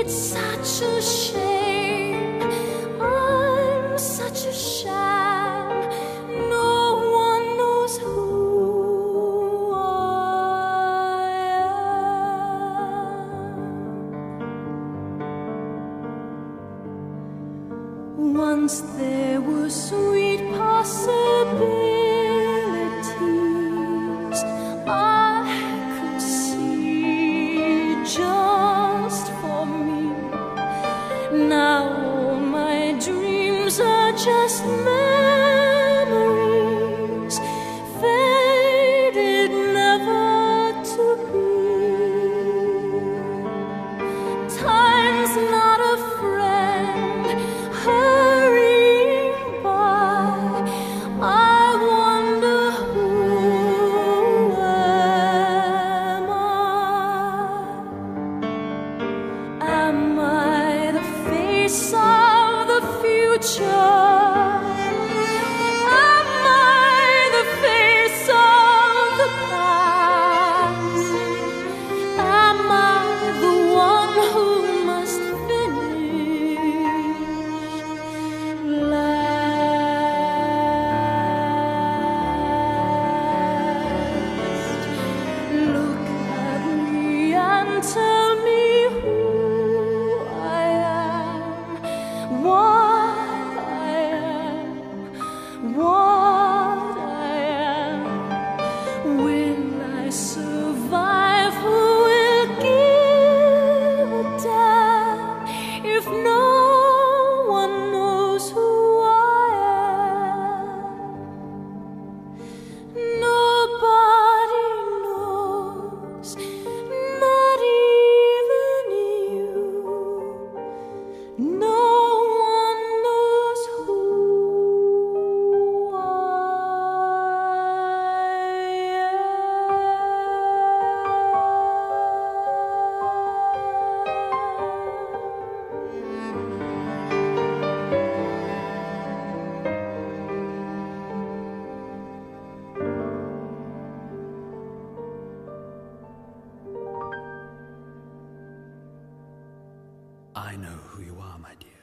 It's such a shame, I'm such a sham. No one knows who I am. Once there were sweet possibilities I could see just for me. Now all my dreams are just memories, faded never to be. Time's not a friend, hurrying by. I wonder who am I? Am I the face of the future? Am I the face of the past? Am I the one who must finish last? Look at me and tell me who I am, what I am, what I am. Will I survive? Who will give a damn if no one knows who I am? Nobody knows, not even you. No one knows who I I know who you are, my dear.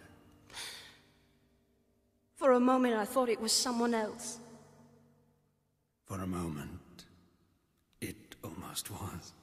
For a moment, I thought it was someone else. For a moment, it almost was.